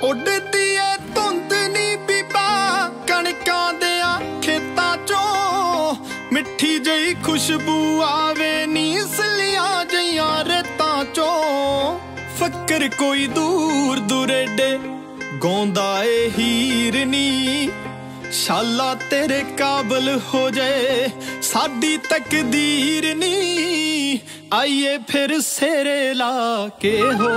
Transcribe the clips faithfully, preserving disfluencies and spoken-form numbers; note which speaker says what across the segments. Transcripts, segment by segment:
Speaker 1: उड़दी है धुंद नी बीबा कणकां देयां खेतां चों, मिठी जही खुशबू आवे नी सलियां जइयां रेतां चों। फकर कोई दूर दुरेडे गौंदा ए हीर नी, शाला तेरे काबल हो जाए साडी तकदीर नी। आइए फिर सेरे ला के हो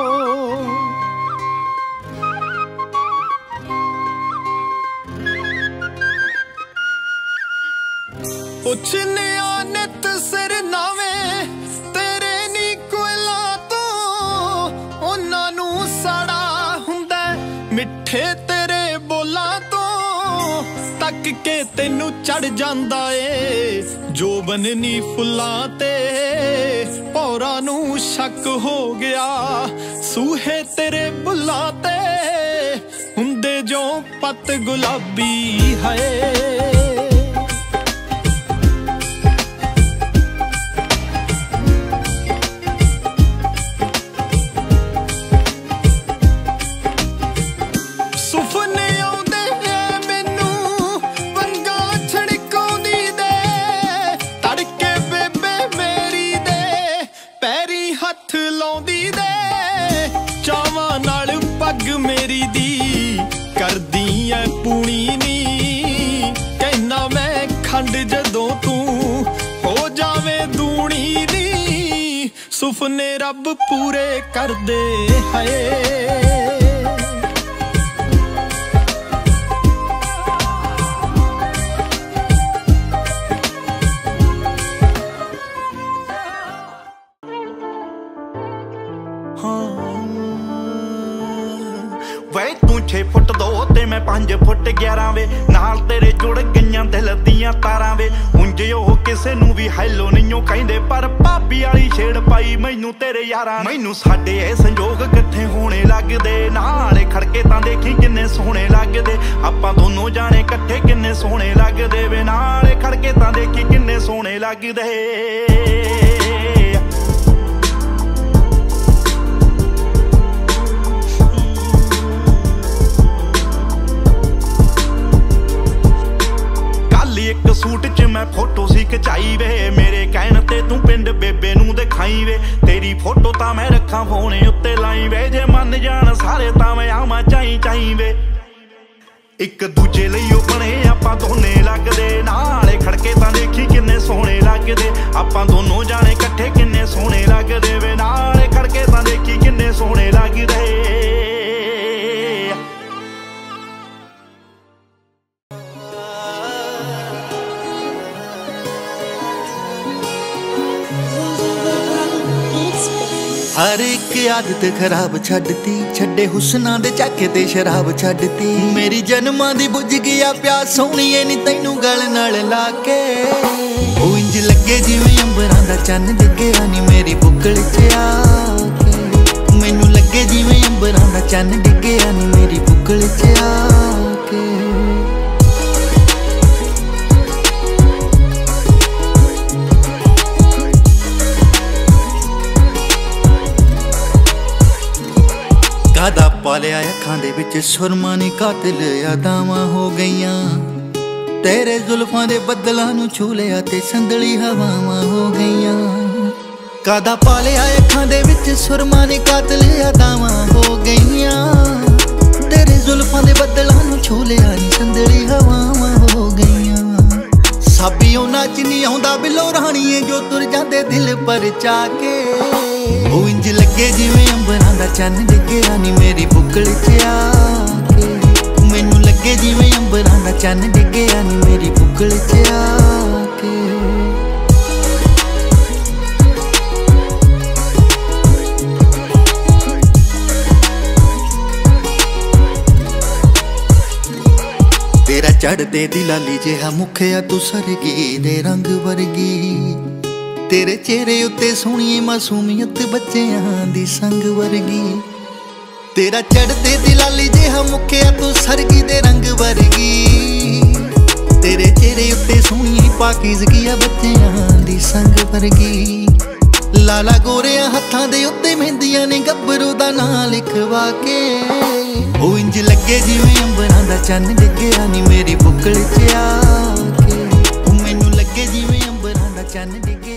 Speaker 1: पुछने नित सिर नावे तेरे नी कोयला तो, उन्हां नू साड़ा हुंदा मिठे तेरे बोलां तो। तक के तेनू चढ़ जांदा ए जो बननी फुल्लां ते, भौरां नू शक हो गया सूहे तेरे बुल्लां ते। हुंदे जो पत गुलाबी है मेरी दी कर दी है पूनी नी। कहना मैं खंड जदों तू हो जावे दूनी नी, सुपने रब पूरे कर दे है।
Speaker 2: वे तू छे फुट दो ते मैं पांच फुट ग्यारह वे, नाल तेरे जुड़ गईयां दिल दियां तारां वे। उंज ओह किसे नू भी हैलो नहीं कहिंदे, पर भाभी वाली छेड़ पाई मैनू तेरे यारां। मैनू साडे ए संजोग किथे होने लगदे, नाले खड़के तां देखी किन्ने सोहणे लगदे। आपां दोनों जाने कट्ठे किन्ने सोहणे लगदे वे, नाले खड़के तां देखी किन्ने सोहणे लगदे। एक सूट च मैं फोटो सी खचाई वे, मेरे कहण ते तू पिंड बेबे नू दिखाई वे। तेरी फोटो तां मैं रखा फोने उत्ते लाई वे, जे मन जान सारे तां मैं आवां चाई चाई वे। एक दूजे लई ओ बने आपां दोने लगदे, नाले खड़के तां देखी किन्ने सोहणे लगदे। आपां दोनों जाने कट्ठे किन्ने सोहणे लगदे वे, नाले खड़के तां देखी किन्ने सोहणे लगदे।
Speaker 3: हर एक आदत खराब छड्डती, छड्डे हुस्ना दे झाके ते शराब छड्डती। मेरी जन्मां दी बुझ गया प्यास सोहणीए नी तैनू गल नाल लाके। ओ इंज लगे जिवें अंबरां दा चन्न डिग्गिया नी मेरी बुक्कल च आके। मैनू लगे जिवें अंबरां दा चन्न डिग्गिया नी मेरी बुक्कल च आके। कादा पालिया अखां दे विच सुरमा नी कातिल यादावां हो गईयां। तेरे जुल्फां दे बदलां नू छू लिया ते संदली हवावां हो गईयां। कादा पालिया अखां दे विच सुरमा नी कातिल यादावां हो गईयां। तेरे जुल्फां दे बदलां नू छू लिया नी संदली हवावां हो गईयां। साबी उन्हां च नी आउंदा बिलो राणीए जो तुर जांदे दिल पर चाके। ओ इंज लगे जिवें अंबरां दा चन्न डिग्गिया नी मेरी बुक्कल च आके। मैनू लगे जिवें अंबरां दा चन्न डिग्गिया नी मेरी बुक्कल च आके। तेरा चढ़दे दी लाली जिहा मुखिया तू सरगी दे रंग वर्गी। तेरे चेहरे उत्ते सोहणीए मासूमियत बच्चियां दी संग वर्गी। तेरा चढ़दे दी लाली जिहा मुखिया तू सरगी दे रंग वर्गी। तेरे चेहरे उत्ते सोहणीए पाकीज़गी बच्चियां दी संग वर्गी। ਲਾਲਾ ਗੋਰਿਆਂ ਹੱਥਾਂ ਦੇ ਉੱਤੇ ਮਹਿੰਦੀਆਂ ਨੇ ਗੱਭਰੂ ਦਾ ਨਾਂ ਲਿਖਵਾ ਕੇ। ਉਹ ਇੰਜ ਲੱਗੇ ਜਿਵੇਂ ਅੰਬਰਾਂ ਦਾ ਚੰਨ ਡਿੱਗਿਆ ਨੀ ਮੇਰੀ ਬੁੱਕਲ 'ਚ ਆ ਕੇ। ਉਹ ਮੈਨੂੰ ਲੱਗੇ ਜਿਵੇਂ ਅੰਬਰਾਂ ਦਾ ਚੰਨ ਡਿੱਗਿਆ।